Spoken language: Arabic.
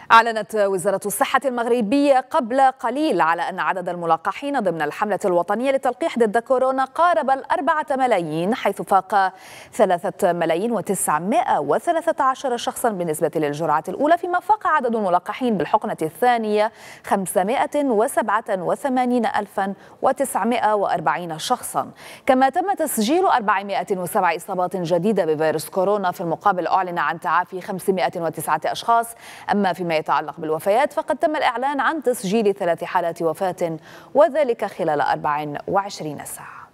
أعلنت وزارة الصحة المغربية قبل قليل على أن عدد الملقحين ضمن الحملة الوطنية للتلقيح ضد كورونا قارب 4 ملايين، حيث فاق 3,913 شخصا بالنسبة للجرعة الأولى، فيما فاق عدد الملقحين بالحقنة الثانية 587,940 شخصا. كما تم تسجيل 407 إصابات جديدة بفيروس كورونا، في المقابل أعلن عن تعافي 509 أشخاص. أما فيما يتعلق بالوفيات فقد تم الإعلان عن تسجيل 3 حالات وفاة، وذلك خلال 24 ساعة.